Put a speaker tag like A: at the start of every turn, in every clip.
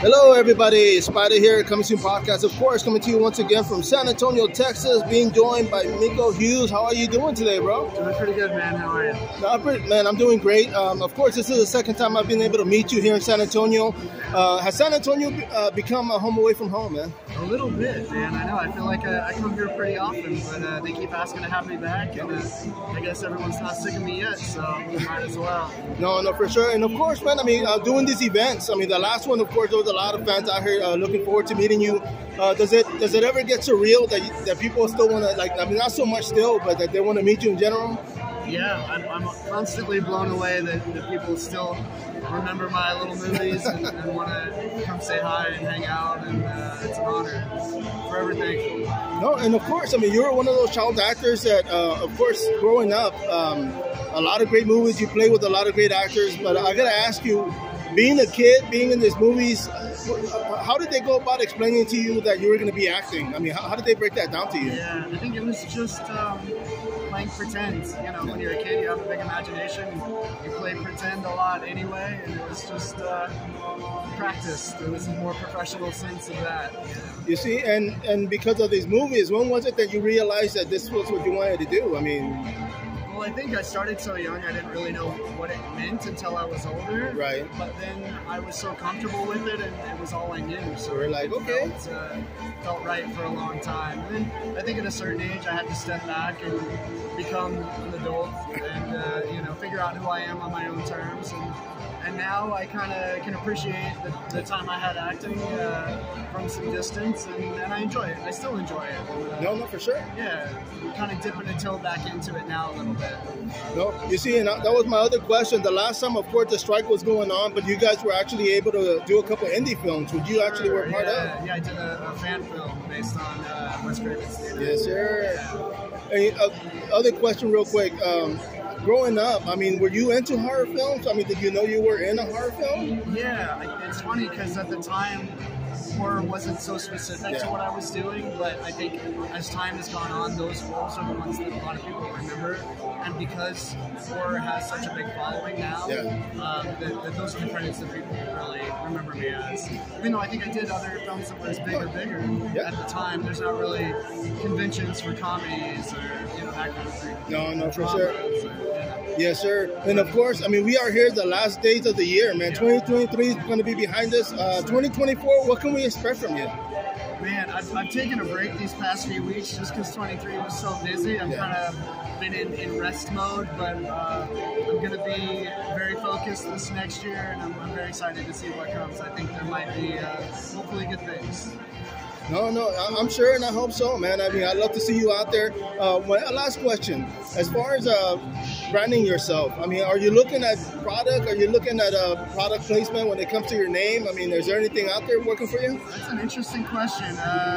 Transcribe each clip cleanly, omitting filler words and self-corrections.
A: Hello, everybody. Spider here, Coming Soon Podcast. Of course, coming to you once again from San Antonio, Texas, being joined by Miko Hughes. How are you doing today, bro?
B: Doing pretty good, man. How are you?
A: Man, I'm doing great. Of course, this is the second time I've been able to meet you here in San Antonio. Has San Antonio become a home away from home, man?
B: A little bit, man. I know. I feel like I come here pretty often, but they keep asking to have me back, and I guess everyone's not sick of me yet, so might as well.
A: No, for sure. And of course, man, I mean, doing these events. I mean, the last one, of course, there was a lot of fans out here looking forward to meeting you. Does it ever get surreal that people still want to, like, I mean, not so much still, but that they want to meet you in general?
B: Yeah, I'm constantly blown away that people still remember my little movies and want to come say hi and hang out, and it's an honor. Forever thankful.
A: No, and of course, I mean, you're one of those child actors that, of course, growing up, a lot of great movies, you play with a lot of great actors, but I got to ask you, being a kid, being in these movies, how did they go about explaining to you that you were going to be acting? I mean, how did they break that down to you?
B: Yeah, I think it was just playing pretend. You know, when you're a kid, you have a big imagination. You play pretend a lot anyway, and it was just practice. There was a more professional sense of that.
A: You see, and because of these movies, when was it that you realized that this was what you wanted to do? I mean...
B: Well, I think I started so young, I didn't really know what it meant until I was older.
A: Right.
B: But then I was so comfortable with it, and it was all I knew. So
A: we're like, okay.
B: Felt right for a long time. And then I think at a certain age, I had to step back and become an adult and, figure out who I am on my own terms. And now I kind of can appreciate the time I had acting from some distance, and I enjoy it. I still enjoy it.
A: No, for sure.
B: Yeah, kind of dipping a toe back into it now a little bit.
A: No, you see, and that was my other question. The last time, of course, the strike was going on, but you guys were actually able to do a couple indie films, which you actually were part of.
B: Yeah, I did a fan film based on Wes Craven's theater.
A: Yes, sir. And, other question real quick. Growing up, I mean, were you into horror films? I mean, did you know you were in a horror film?
B: Yeah, it's funny because at the time, horror wasn't so specific to what I was doing, but I think as time has gone on, those roles are the ones that a lot of people remember. And because horror has such a big following now, those are the credits that people really remember me as. Even though I think I did other films that were as big or bigger at the time, there's not really conventions for comedies or that kind of thing.
A: No, for sure. Yes, sir. And of course, I mean, we are here the last days of the year, man. 2023 is going to be behind us. 2024, what can we expect from you?
B: Man, I've taken a break these past few weeks just because 23 was so busy. I've kind of been in rest mode, but I'm going to be very focused this next year, and I'm very excited to see what comes. I think there might be hopefully good things.
A: No, I'm sure, and I hope so, man. I mean, I'd love to see you out there. Last question. As far as branding yourself, I mean, are you looking at product? Are you looking at product placement when it comes to your name? I mean, is there anything out there working for you?
B: That's an interesting question.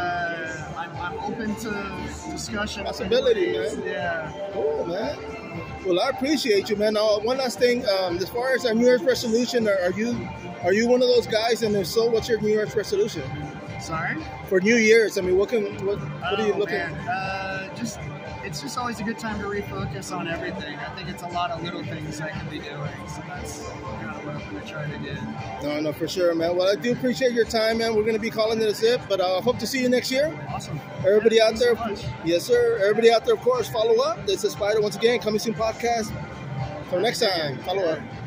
B: I'm open to discussion.
A: Possibility, man.
B: Yeah.
A: Cool, man. Well, I appreciate you, man. Now, one last thing. As far as our New Year's resolution, are you one of those guys? And if so, what's your New Year's resolution?
B: Sorry?
A: For New Year's, I mean, what are you looking at?
B: It's just always a good time to refocus on everything. I think it's a lot of little things I can be doing, so that's kind of what I'm going to try to do. No,
A: for sure, man. Well, I do appreciate your time, man. We're going to be calling it a zip, but I hope to see you next year.
B: Awesome.
A: Everybody out there,
B: so
A: yes, sir. Everybody out there, of course, follow up. This is Spider once again, Coming Soon Podcast. Till next time, follow up.